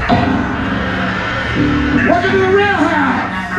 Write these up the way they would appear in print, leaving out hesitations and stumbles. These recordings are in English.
Welcome to the Real House.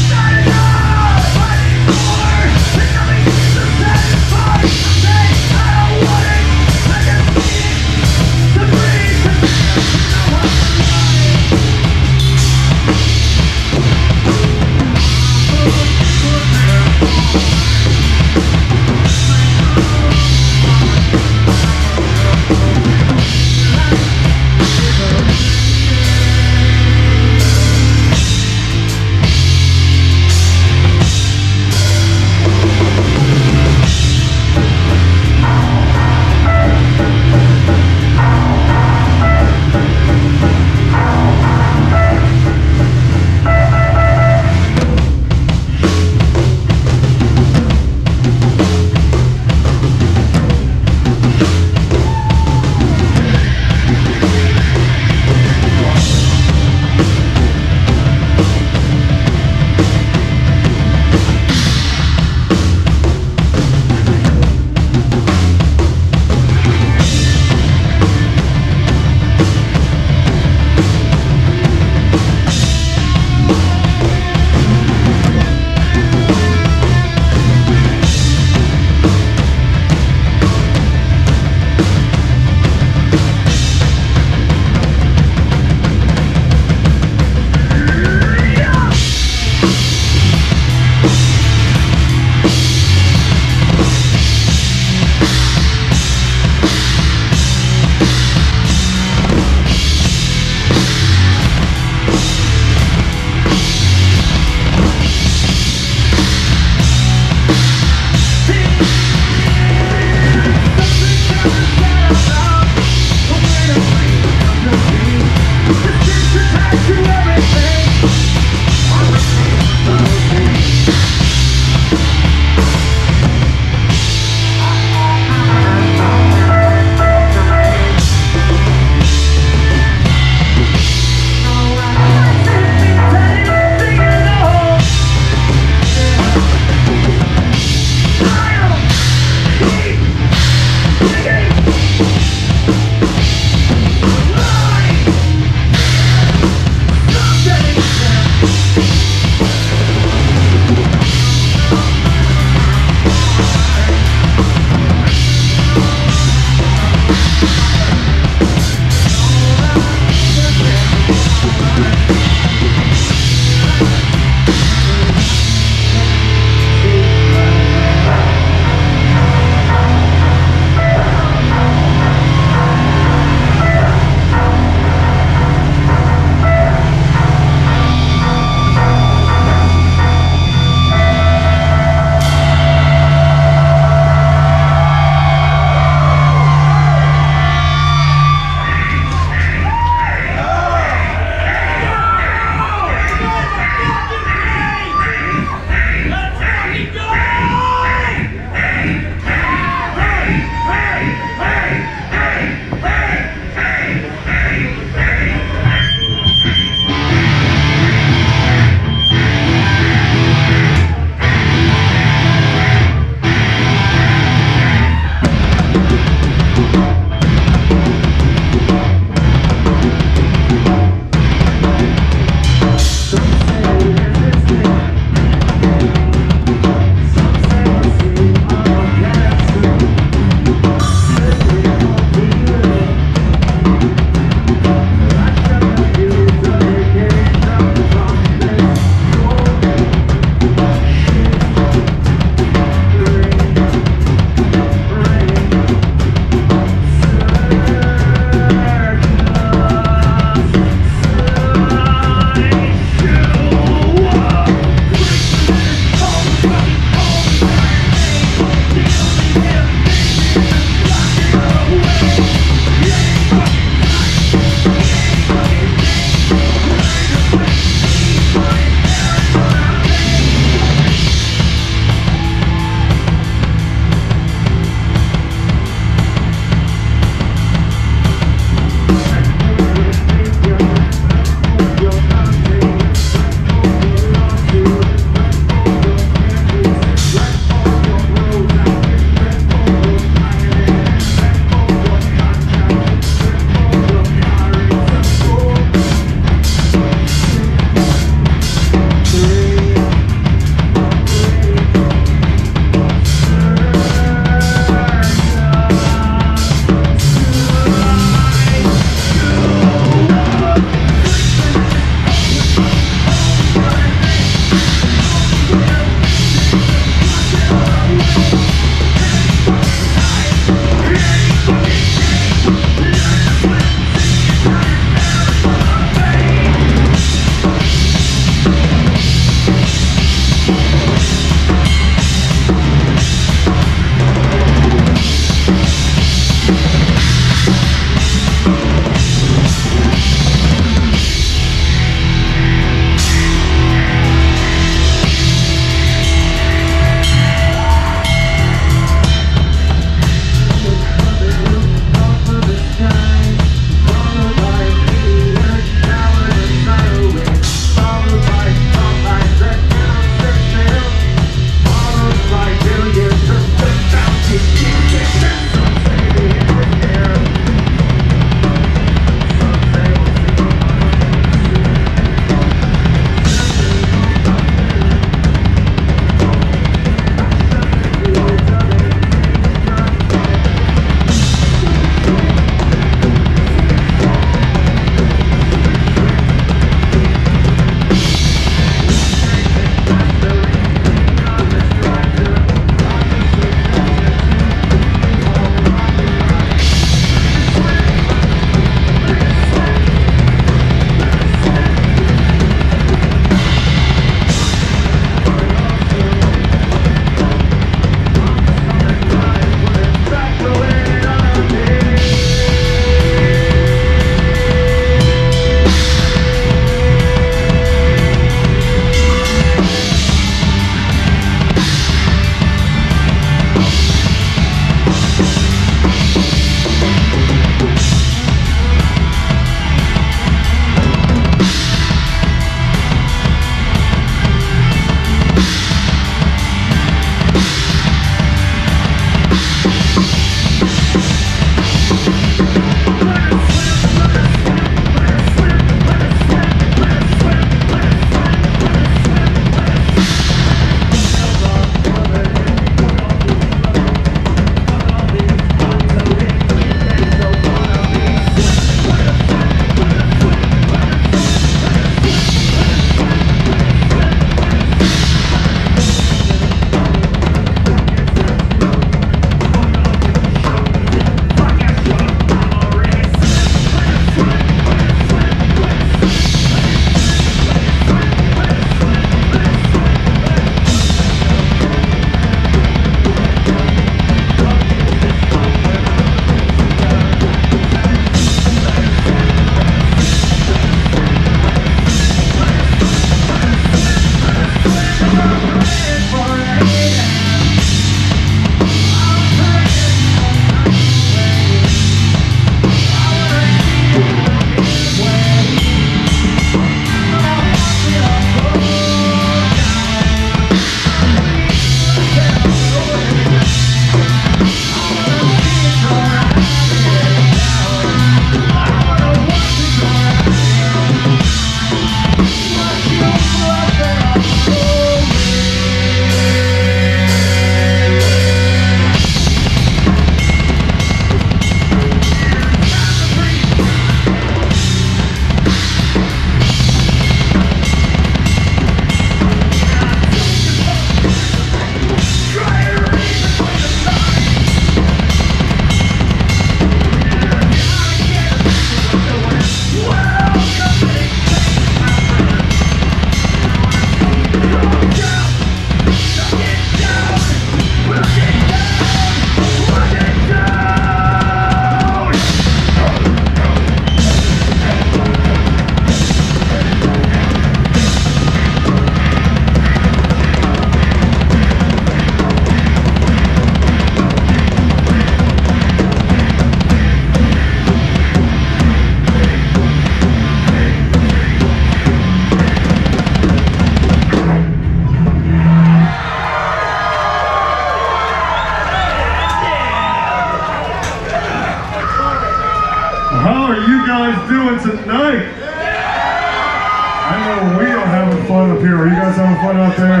having fun out there?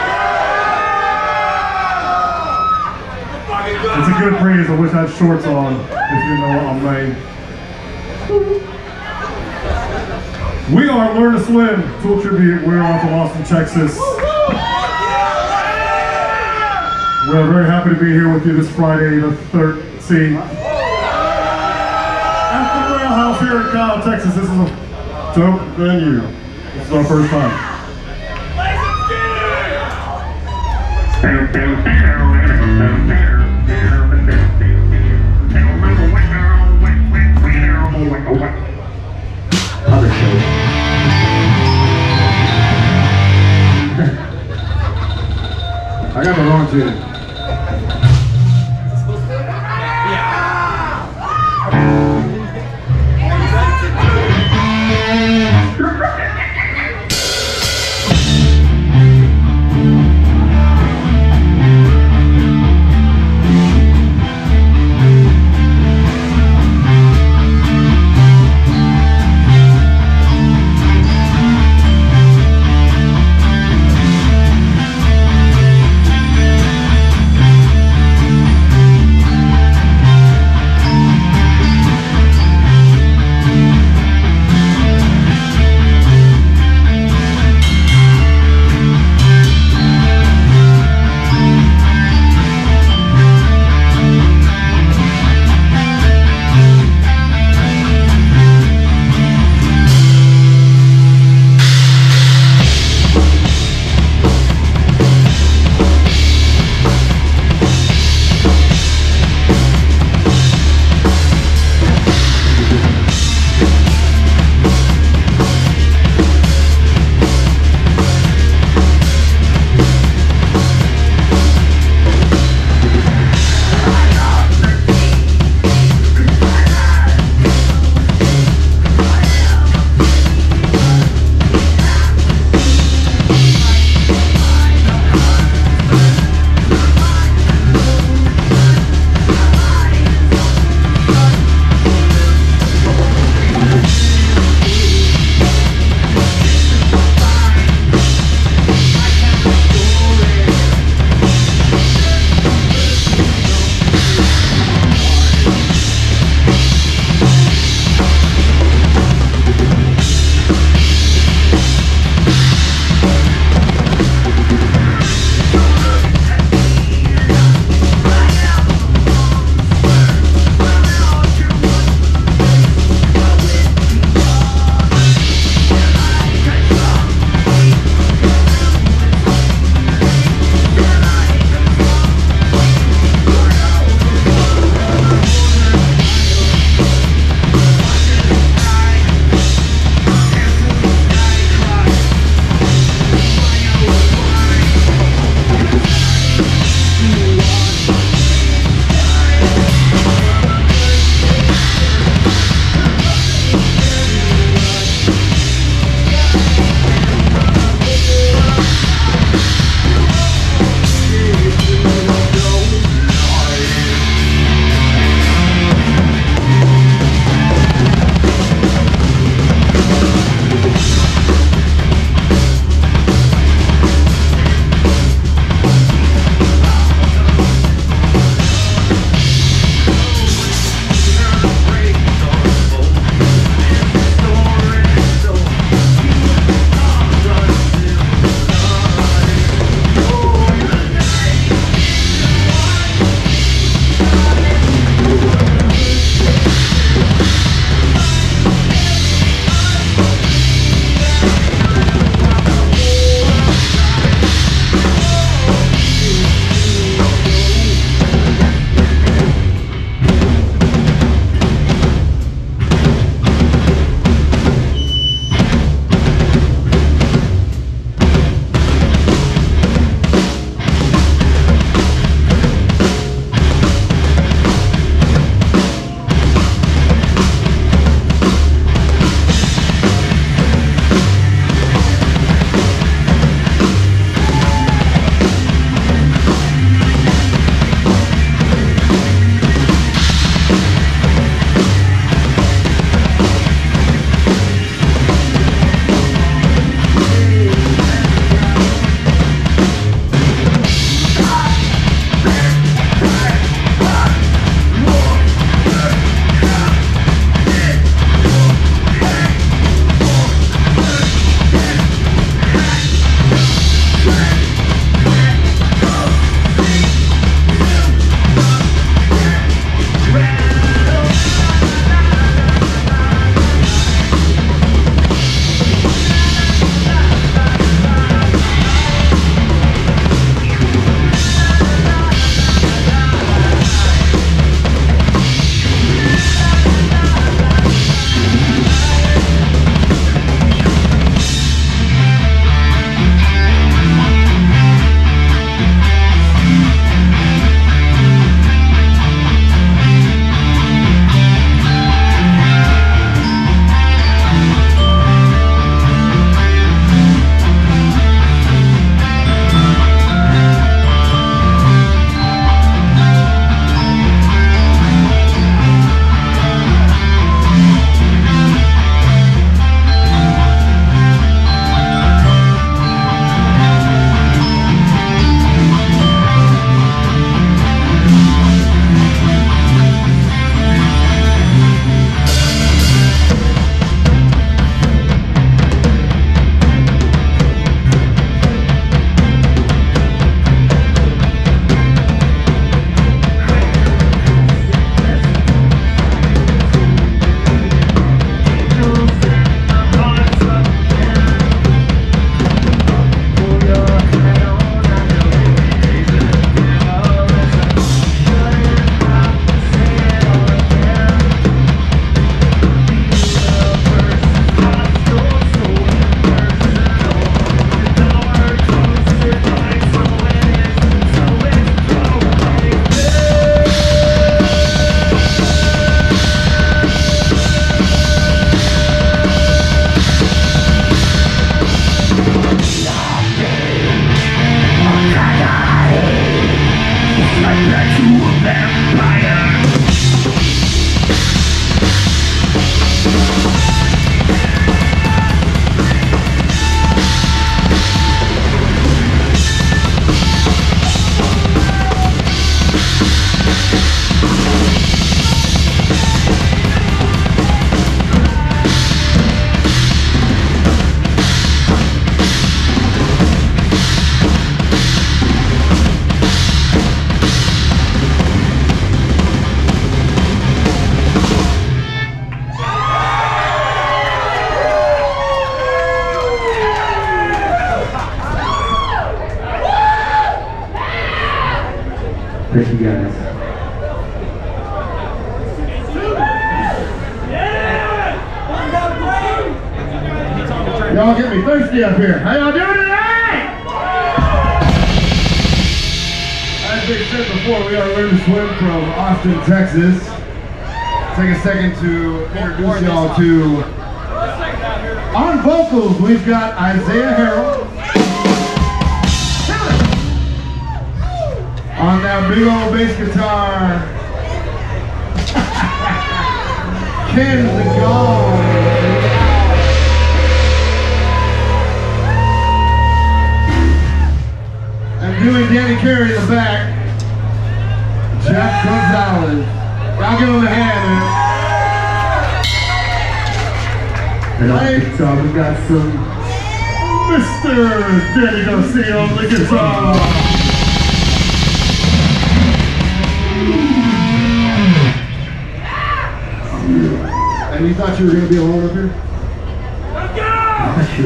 It's a good breeze. I wish I had shorts on, if you know what I mean. We are Learn to Swim Tool Tribute. We're off of Austin, Texas. We're very happy to be here with you this Friday, the 13th. At the Rail House here in Kyle, Texas. This is a dope venue. This is our first time. Other shows. I got the wrong tune. Thank you guys. Y'all get me thirsty up here. How y'all doing tonight? As they said before, we are Learn to Swim from Austin, Texas. Take a second to introduce y'all to... On vocals, we've got Isaiah Harrell. On that big old bass guitar, Ken the Gong. And doing Danny Carey in the back, Jeff Gonzalez. Y'all give him a hand, man. And on the guitar, we got some Mr. Danny Garcia on the guitar. And you thought you were going to be alone up here? Let's go!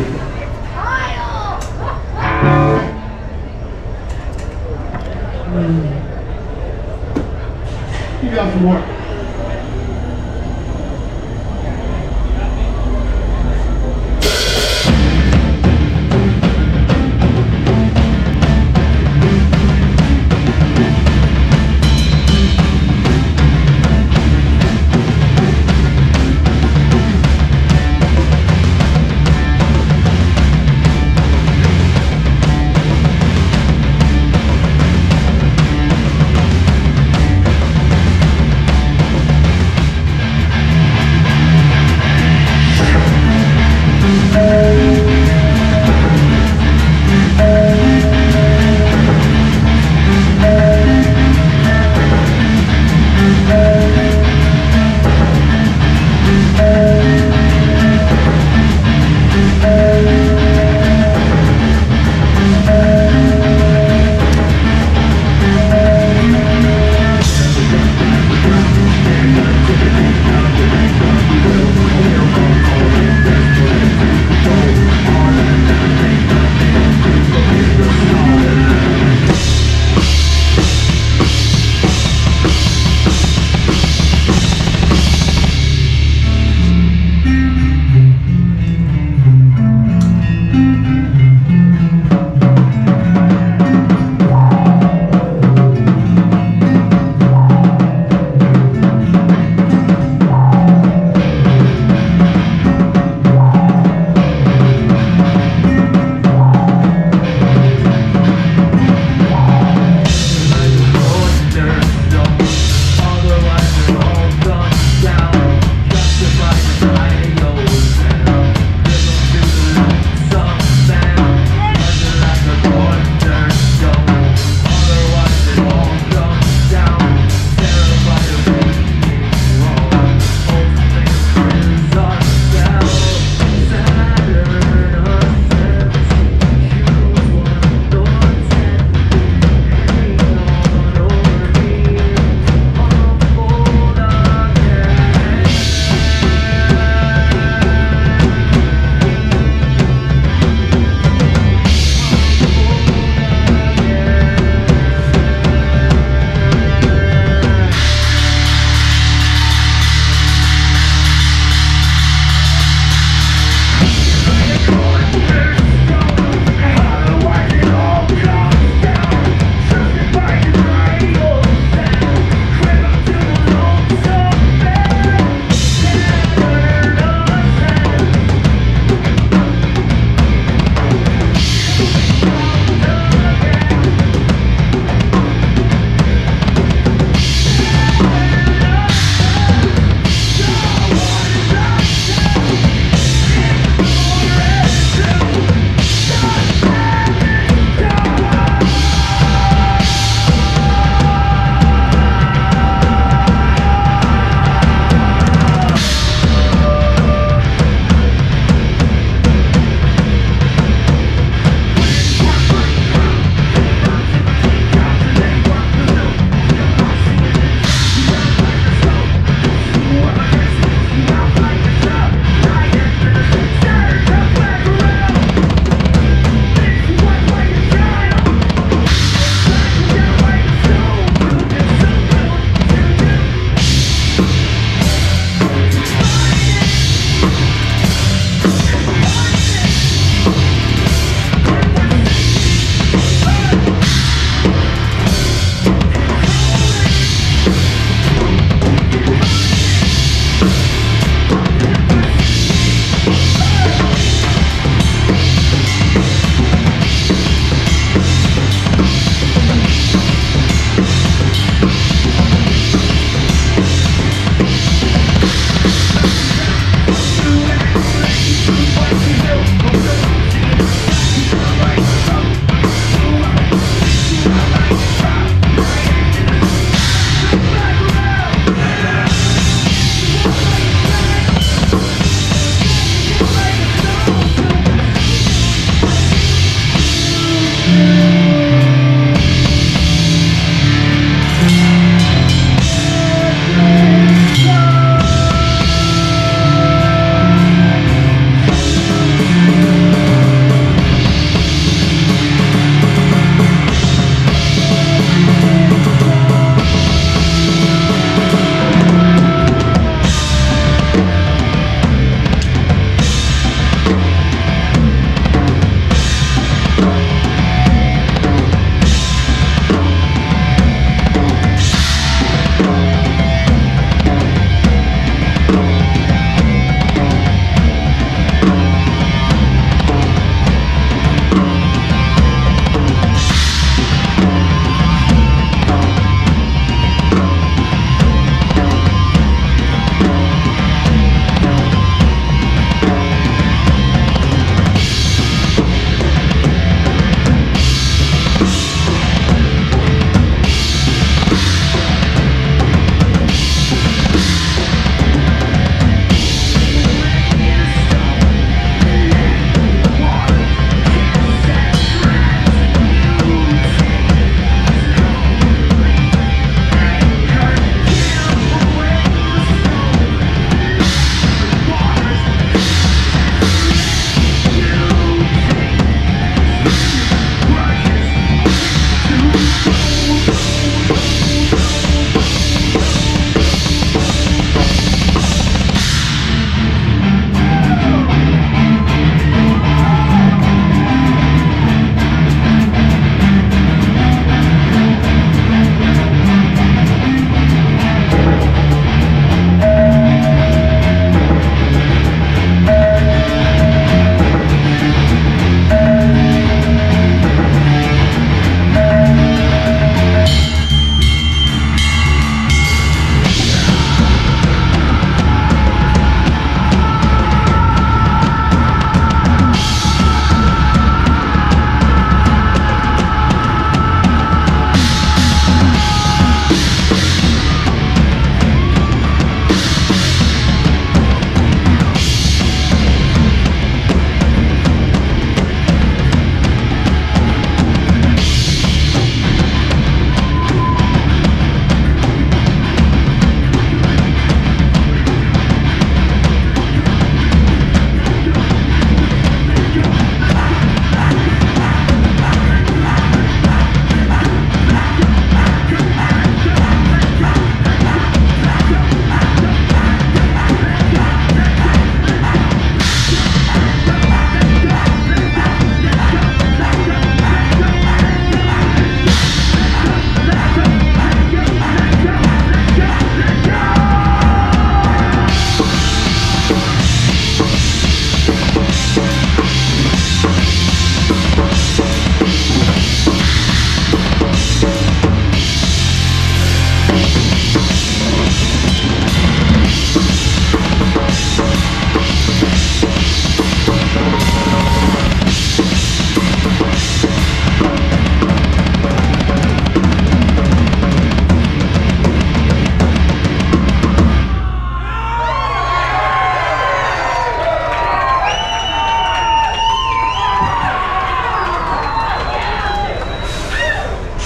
You got some more.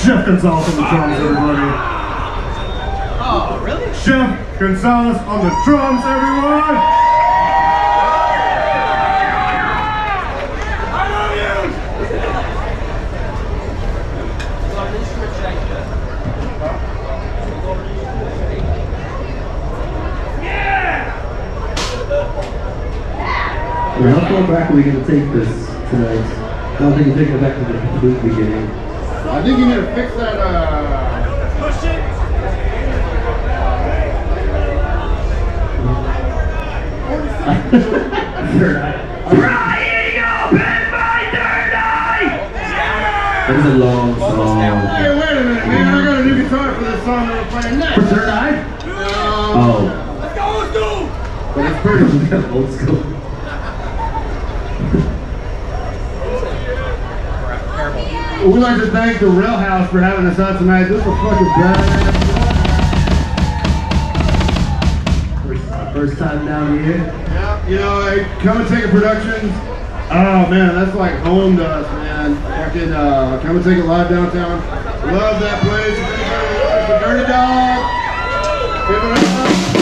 Chef Gonzalez on the drums, everybody. Oh, really? Chef Gonzalez on the drums, everyone. I love you! Well, how far back are we going to take this tonight? I don't think you're taking it back to the complete beginning. I think you need to fix that, Push it! Third eye. Crying open my third eye! That is a long song. Hey, wait a minute, man. I got a new guitar for this song that we're playing next. For Third Eye? Oh. Let's go, let's go! But it's pretty. Old school. We'd like to thank the Rail House for having us out tonight. This is a fucking badass. First time down here. Yeah, you know, hey, Come and Take a Productions. Oh man, that's like home to us, man. Fucking Come and Take It live downtown. Love that place. If anybody wants the Dirty Dog, give it up.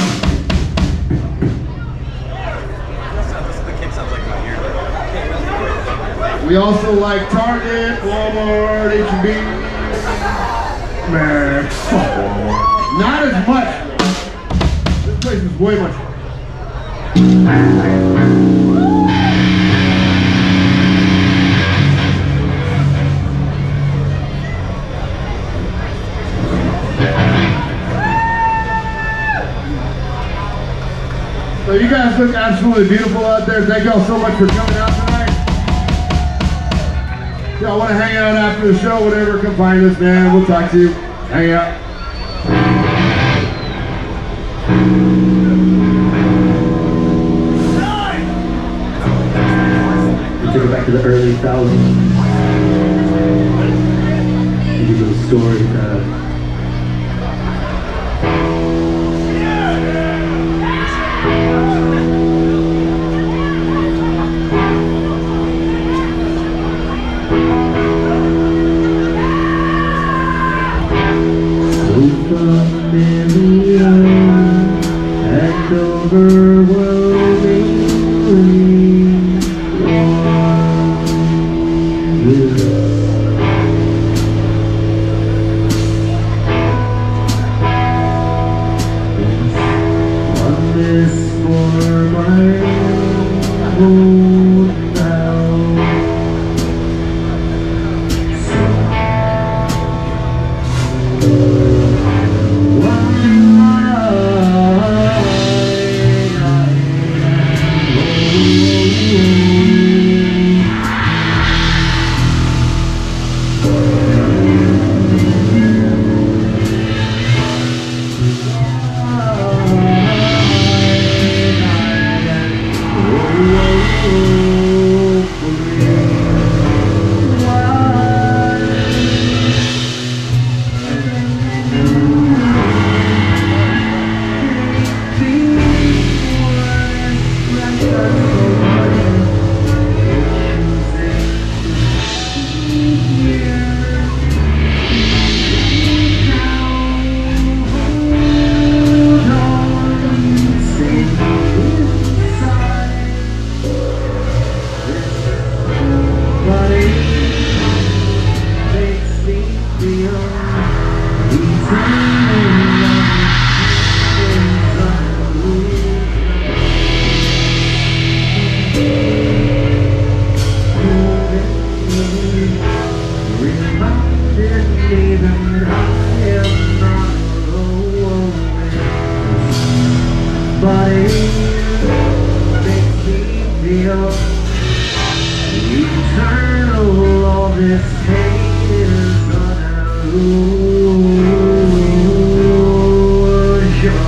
We also like Target, Walmart, H&B. Man, fuck Walmart. Not as much. This place is way much. So you guys look absolutely beautiful out there. Thank y'all so much for coming out tonight. Y'all want to hang out after the show, whatever, come find us, man. We'll talk to you. Hang out. We took it back to the early 2000s. Give you a little story time. And overwhelmingly warm with one is for my own now. Eternal, all this pain is gonna lose your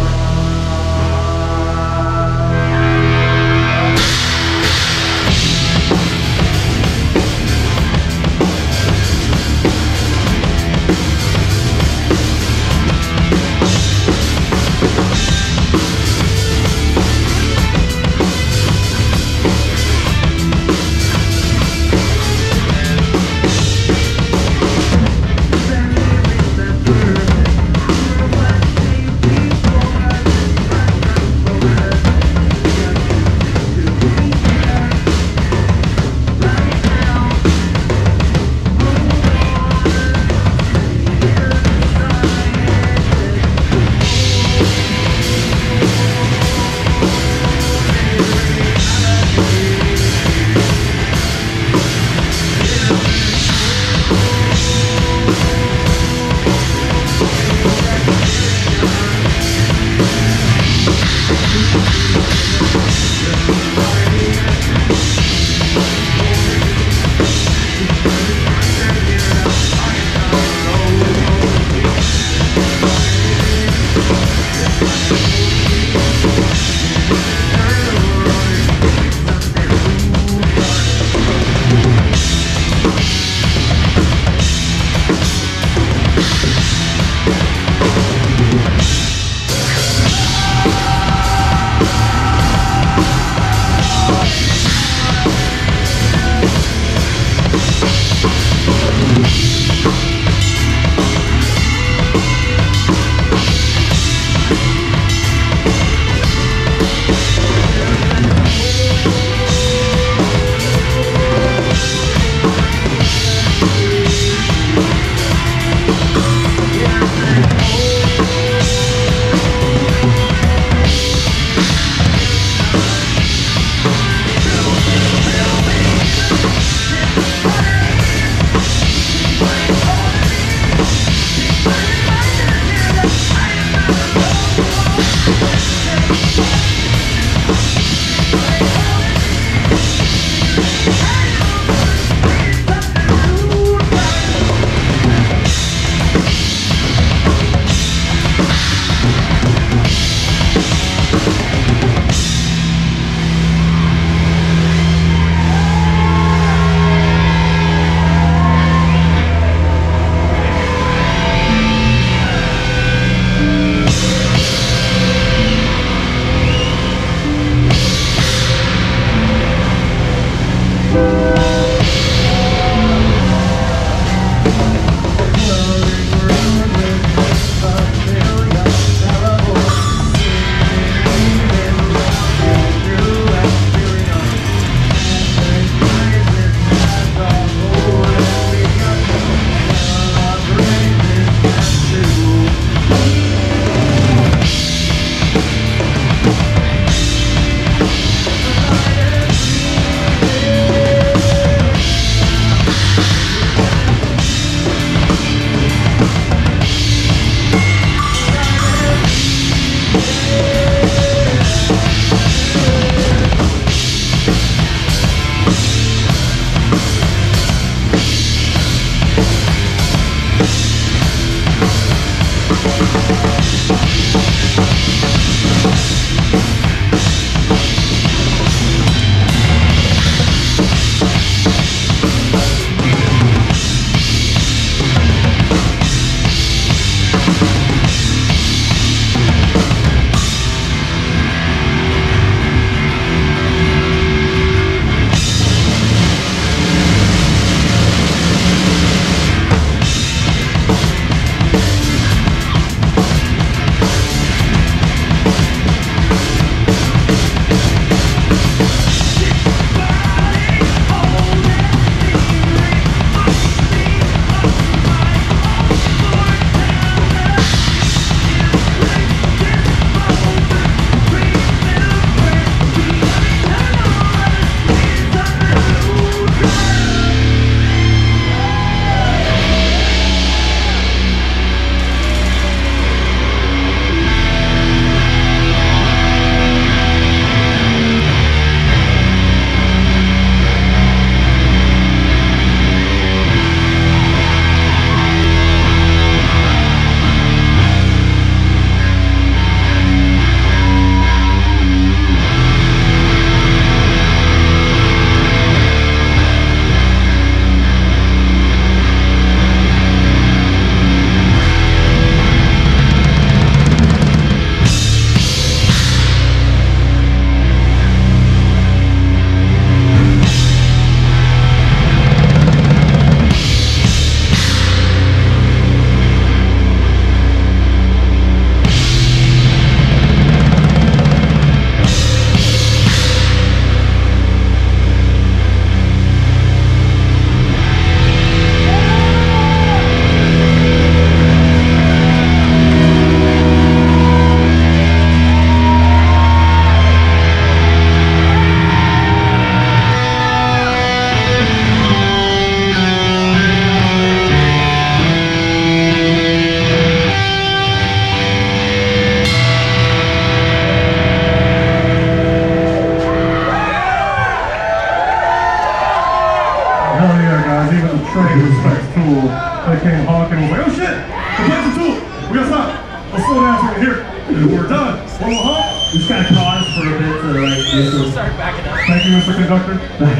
Tool. They came honking and was like, oh shit, we're playing some Tool. We gotta stop. Let's slow down so we can hear. We're done. One more honk. We just gotta pause for a bit to like do some. Start backing up. Thank you, Mr. Conductor.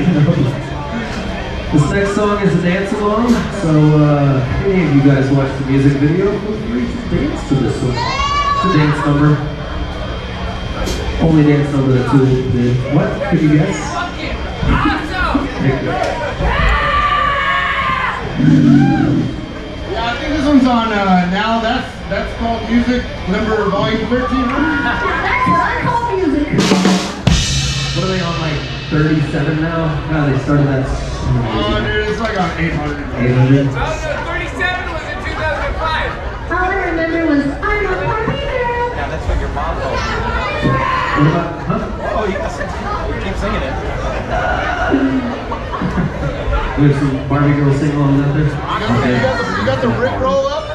This next song is a dance along, so if any of you guys watch the music video, feel free to dance to this one. It's a dance number. Only dance number that Tool did. What? Could you guess? Fucking awesome! Thank you. Yeah, I think this one's on now. That's called Music Number Volume 13. That's what I call music. What are they on, like 37 now? God, they started that. Oh, dude, it's like on 800. 800? 37 was in 2005. All I remember was, I'm a Barbie girl. Yeah, that's what your mom told me. What about, huh? Oh, you keep singing it. We have some Barbie girl sing-alongs out there? You got the Rick roll up?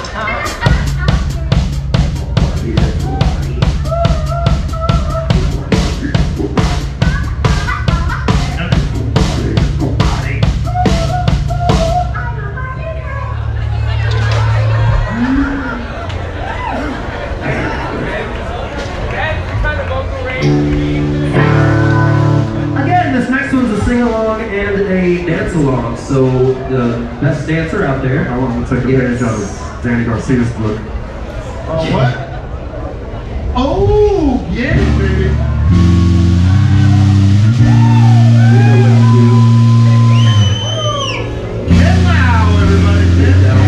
Again, this next one's a sing-along and a dance-along. So the best dancer out there. I want to take advantage out of Danny Garcia's book. Oh, what? Oh, yeah, baby. Get loud, everybody. Get loud.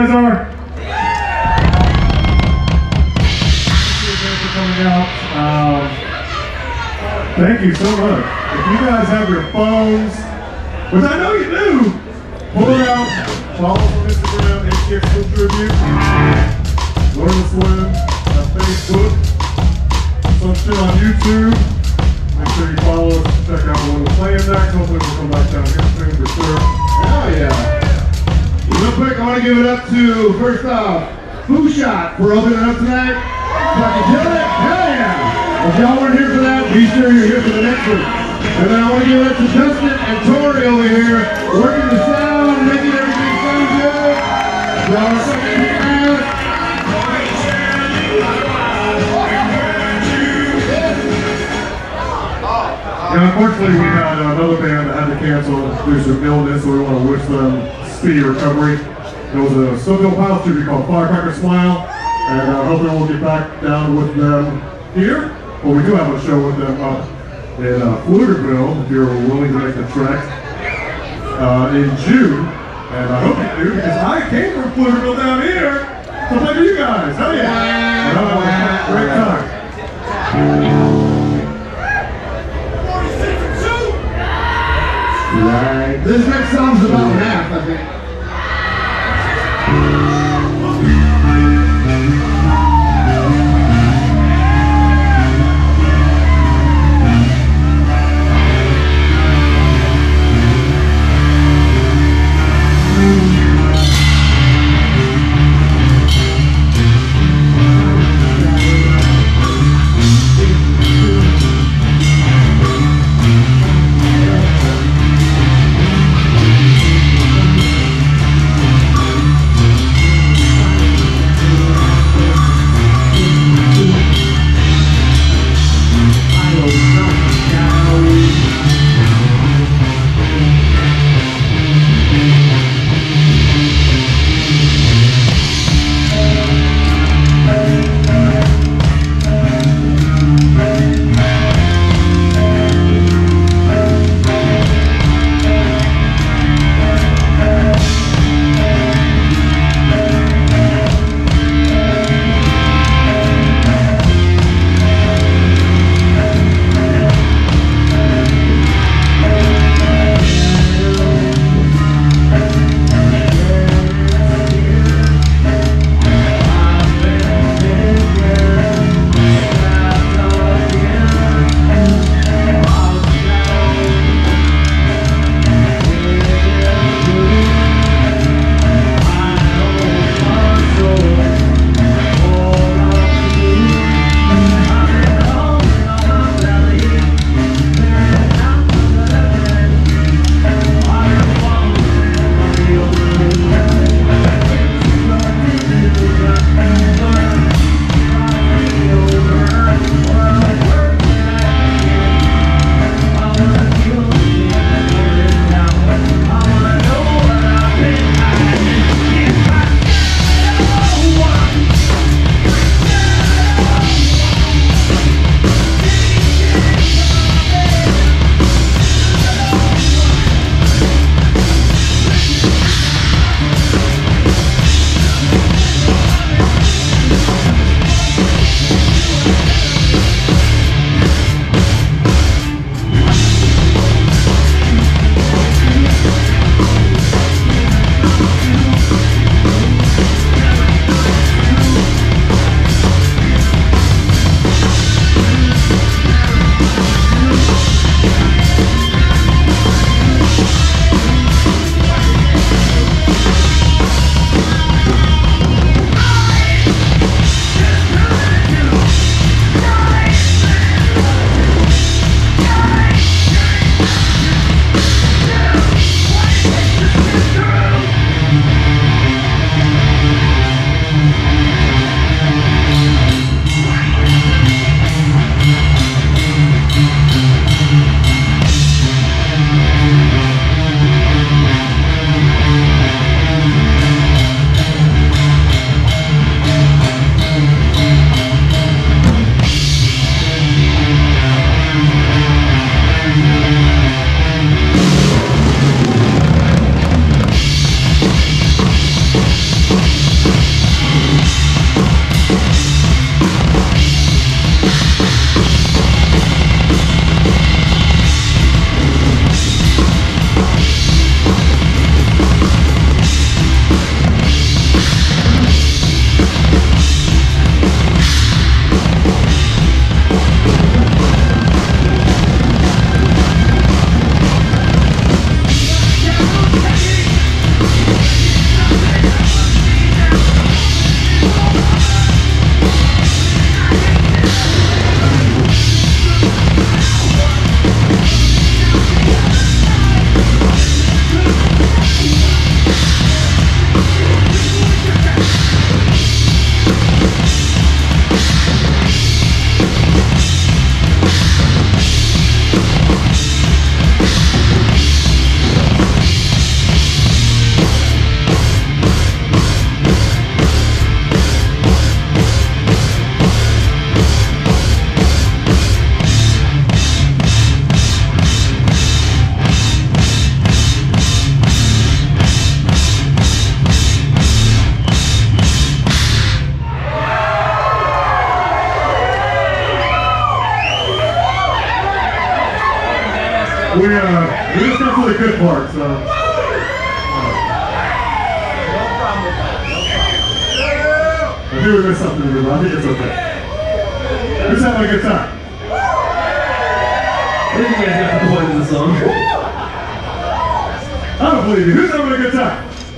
guys are? Thank you for coming out. Thank you so much. If you guys have your phones, which I know you do, pull it out, follow us on Instagram, HTX Swim Tribute, Learn to Swim on Facebook, some shit on YouTube. Make sure you follow us, check out when we're playing next. Hopefully we'll come back down here soon for sure. Hell yeah. Real quick, I want to give it up to, first off, Foo Shot for opening it up tonight. Fucking kill it. Hell yeah. If y'all weren't here for that, be sure you're here for the next one. And then I want to give it up to Dustin and Tori over here, working the sound, making everything sound good. Y'all are fucking kicking ass. Yeah, unfortunately, we had another band that had to cancel due to some illness, so we want to wish them speedy recovery. There was a Stouffville Pilots tribute called Firecracker Smile, and hopefully we'll get back down with them here. But we do have a show with them up in Pflugerville, if you're willing to make the trek, in June. And I hope you do, because I came from Pflugerville down here to play for you guys. Hell yeah! And I'll have a great time. Right. This next song's about math, I think. We just got to the good part, so. No problem with that. I think we missed something, everybody. I think it's okay. Who's having a good time? I think you guys got the point of the song. I don't believe you. Who's having a good time?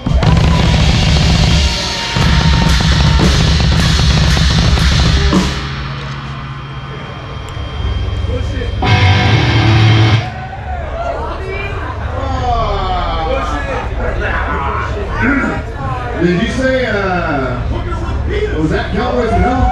Did you say, was that Cowboys and Hell?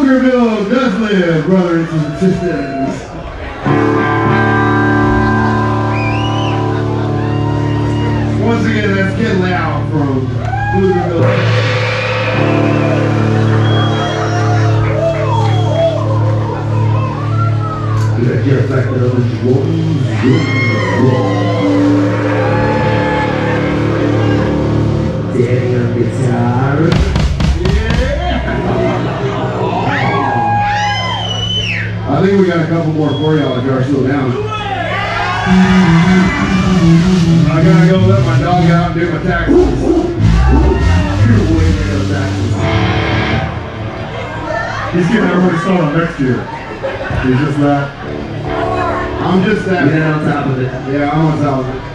Pflugerville does live, brothers and sisters. Once again, that's Get Loud from Pflugerville. Get back to Danny on guitar. I think we got a couple more for y'all if y'all still down. I gotta go let my dog out and do my taxes. He's getting everybody started next year. He's just that. I'm just that. Get on top of it. Yeah, I'm on top of it.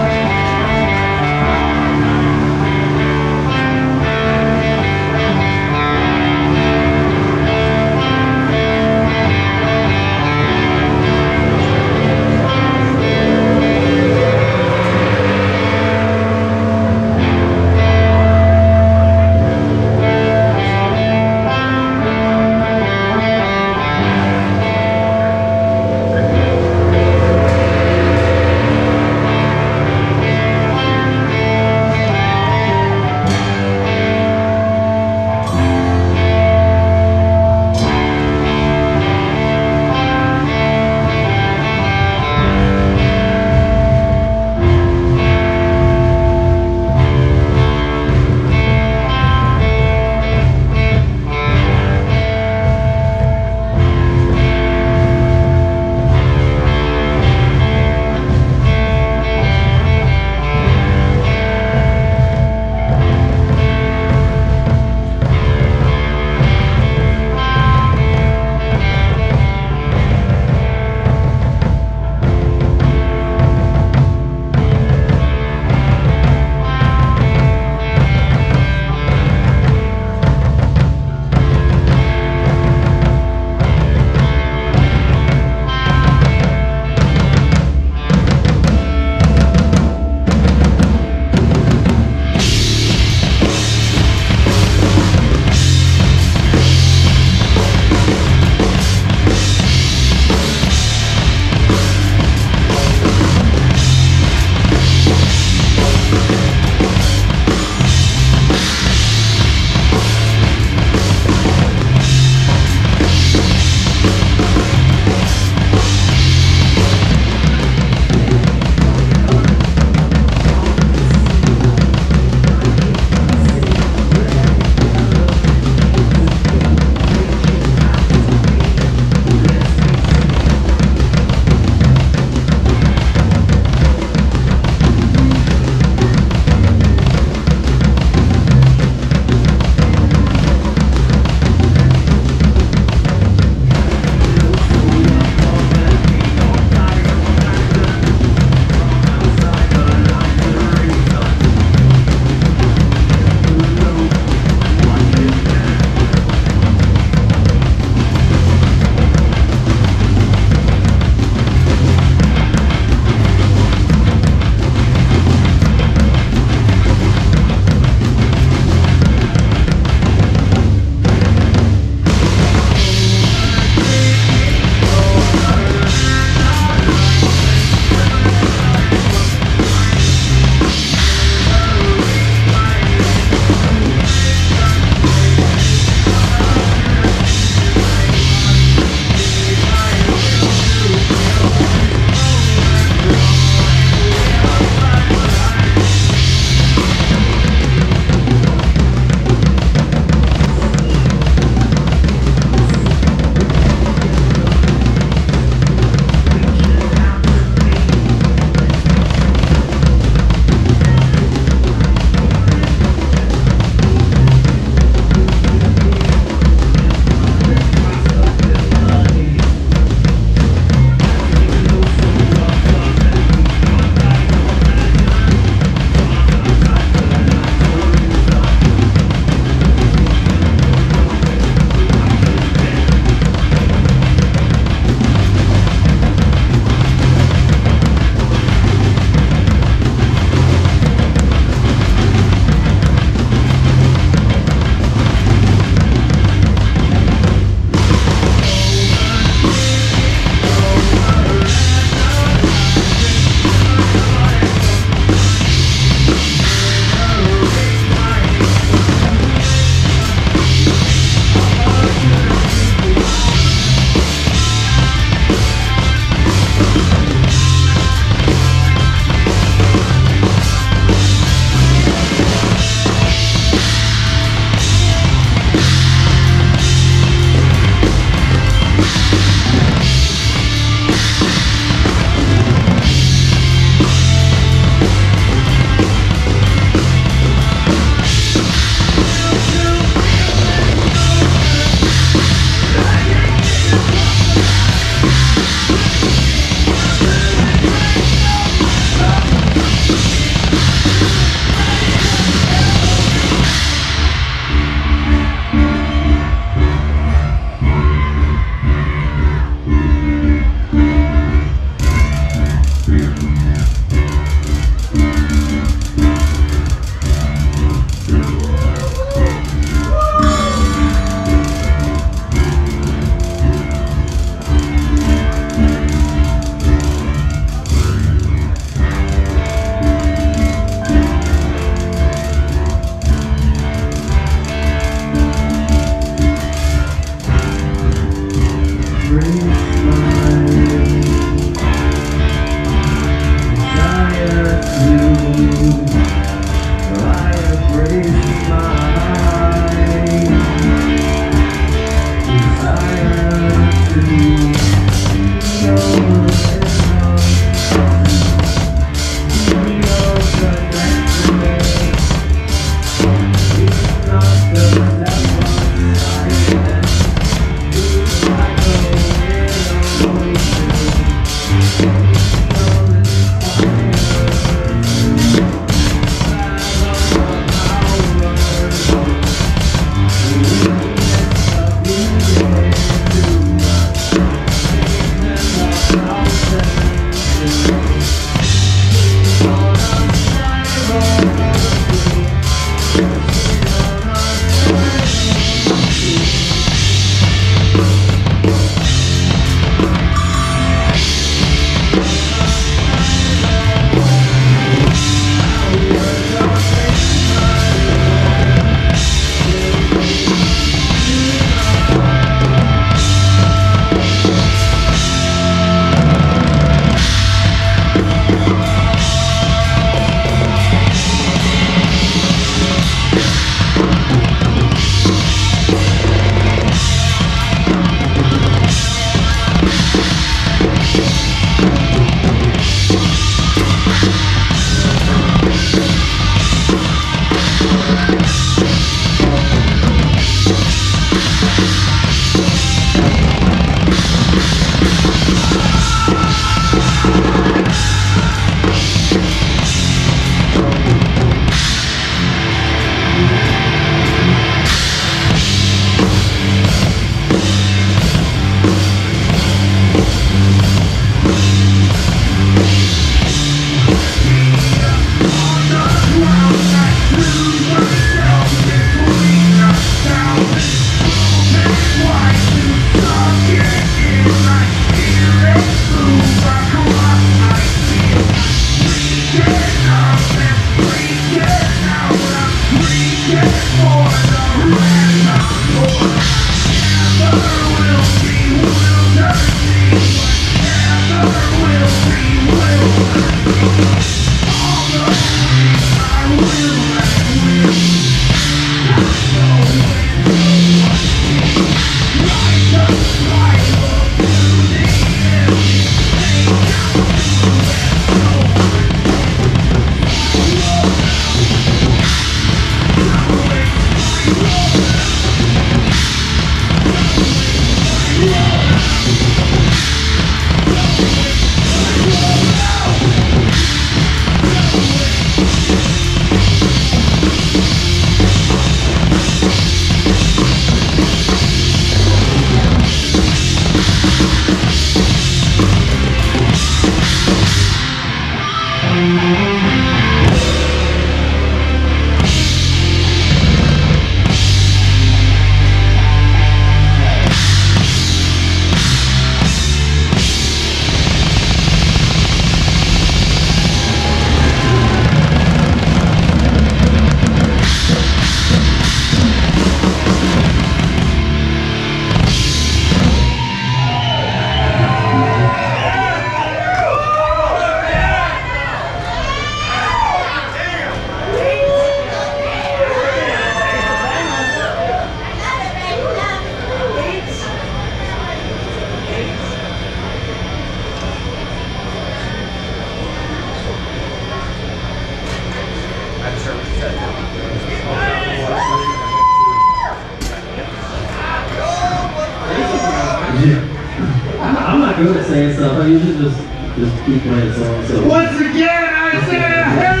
good at saying stuff. I usually just keep playing songs. So. Once again, I say hell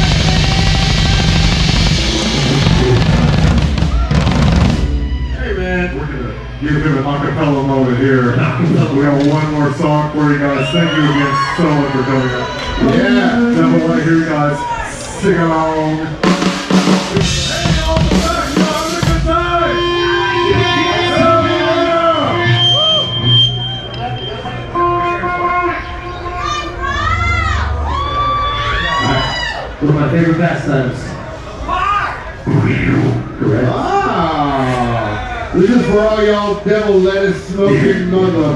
yeah! Hey man. We're gonna get a bit of an acapella moment here. We have one more song for you guys. Thank you again so much for coming up. Yeah. Now we'll want to hear you guys sing along. One of my favorite pastimes. Correct. Ah, this is for all y'all devil lettuce smoking mother.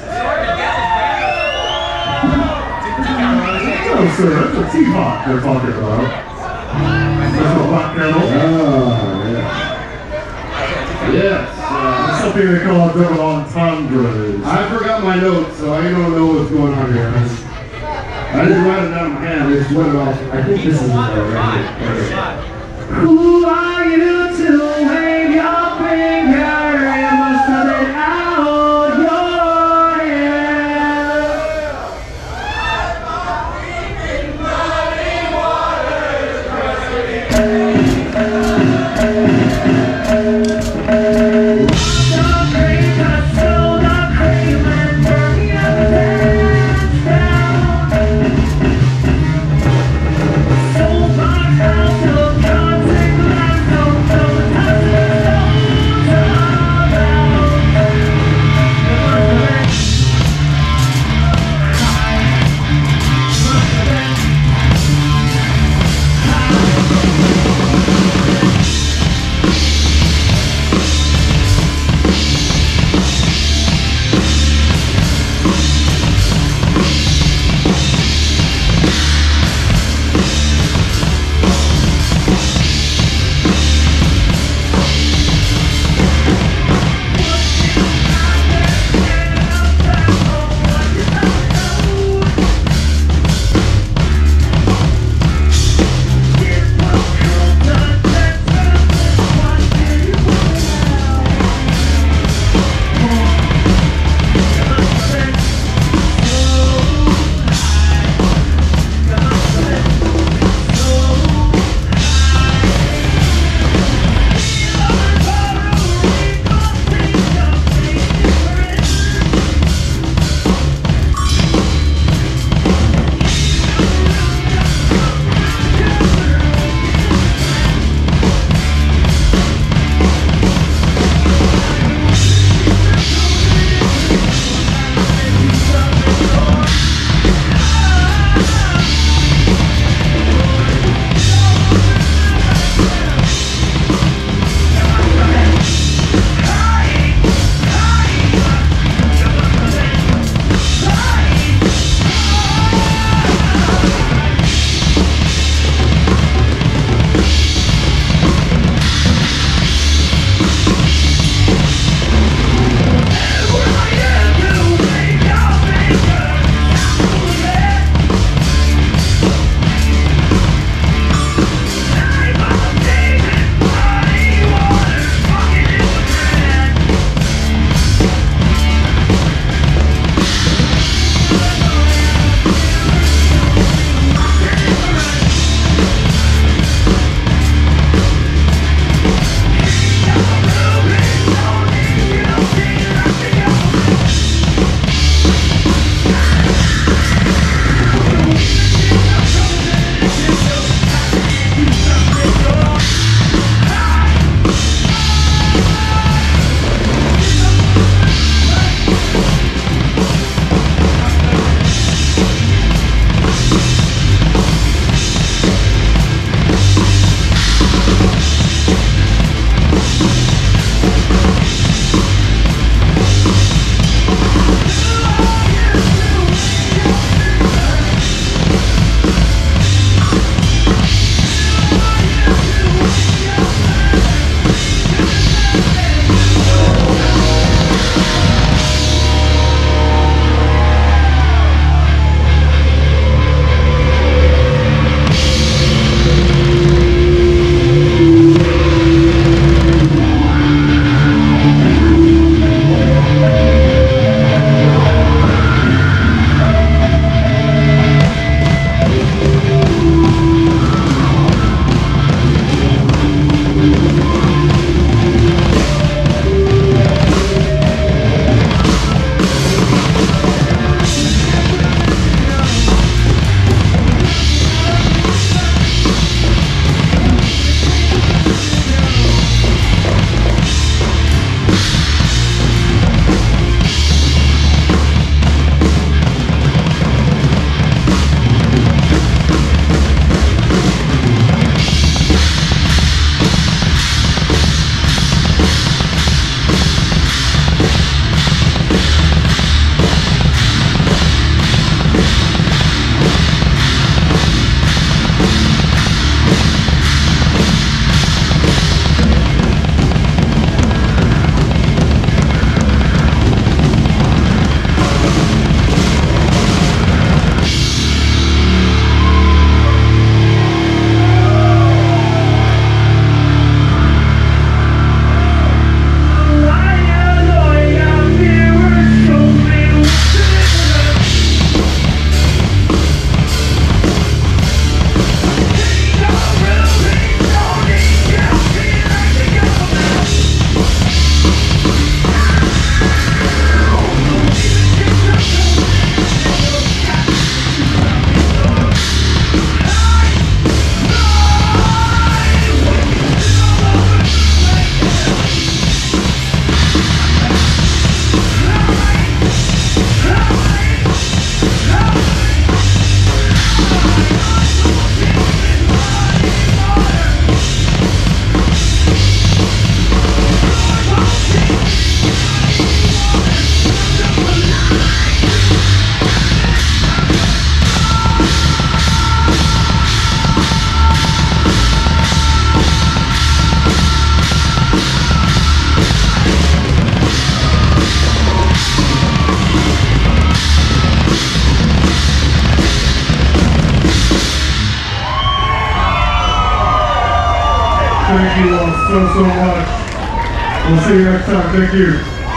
Oh, sir, that's a teapot they're talking about. That's a hot kettle. Oh, yeah. Yes. That's something they call double entendres. I forgot my notes, so I don't know what's going on here. I didn't write it down in my hand, I just went it off. I think this is right here. Who are you to wave your finger? You must have been out your head. So thank you all so much. We'll see you next time. Thank you.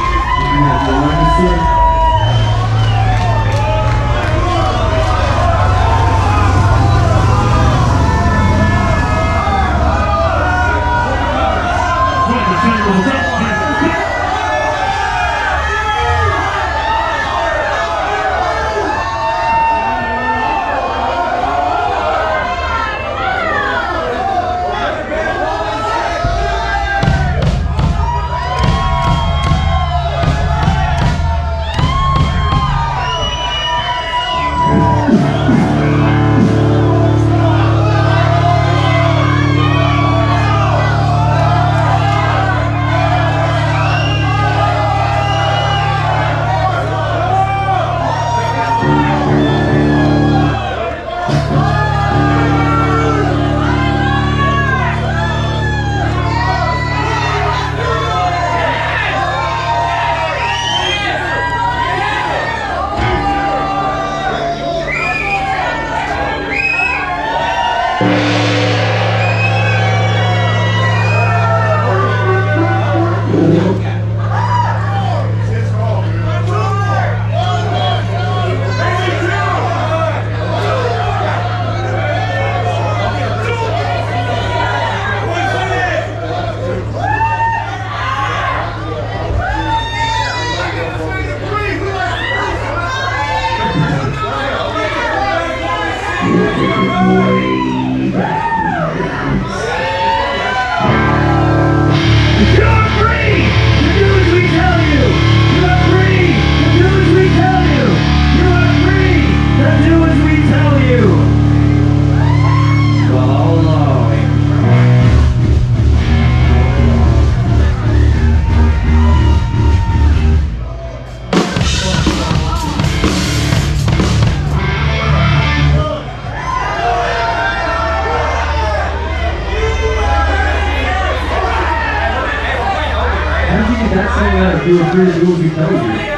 That's something that you were free to do what we tell you.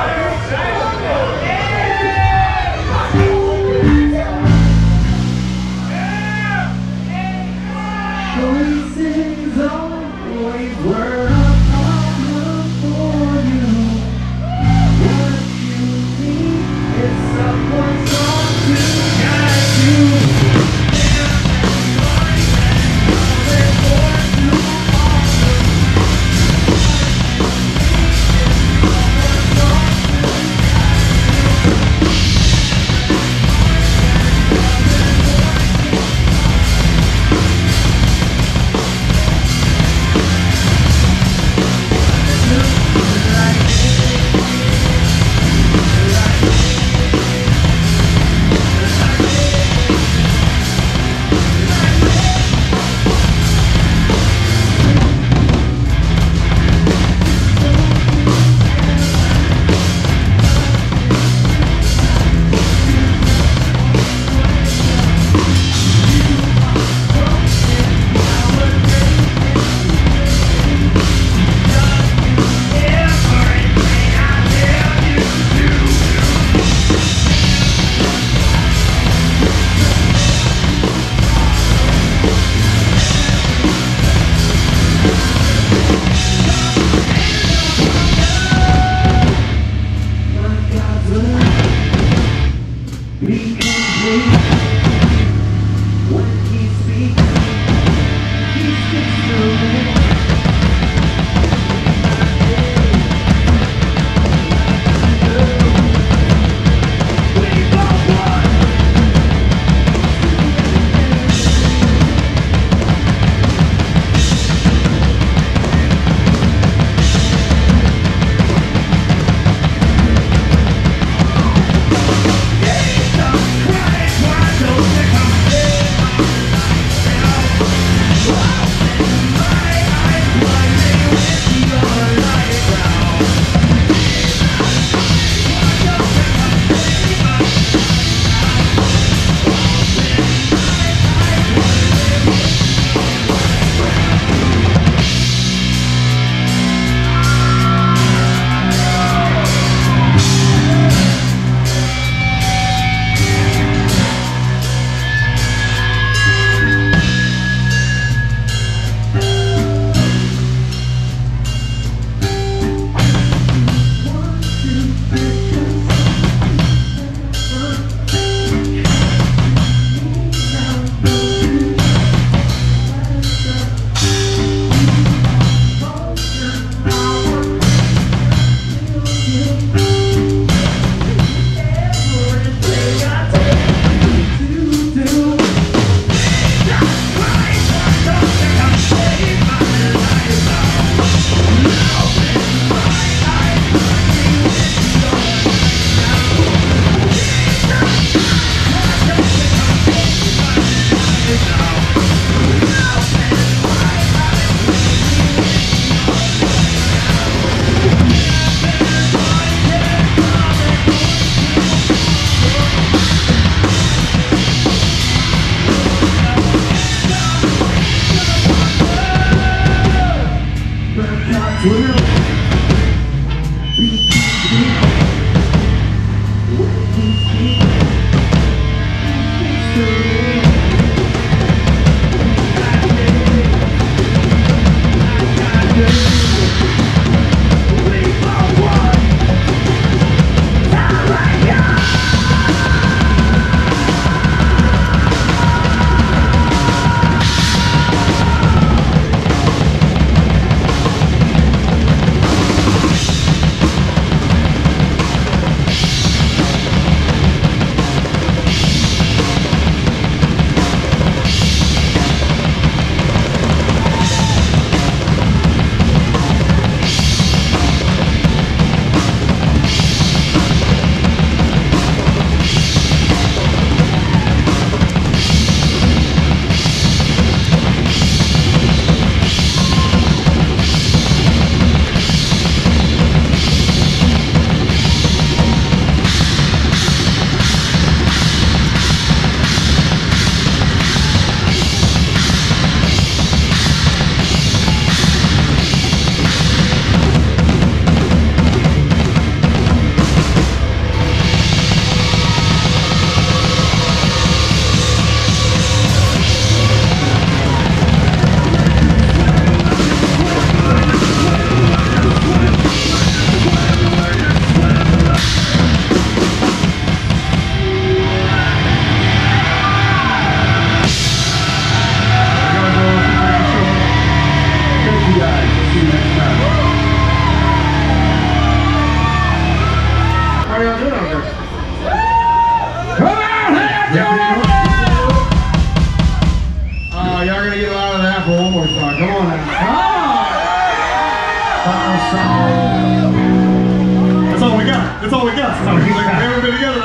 Voices always were a problem for you. What you need is someone strong to guide you. That's all we got. That's all we got. We've never been together.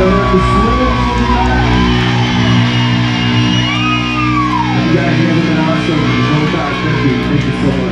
the slow You guys have been awesome. Thank you so much.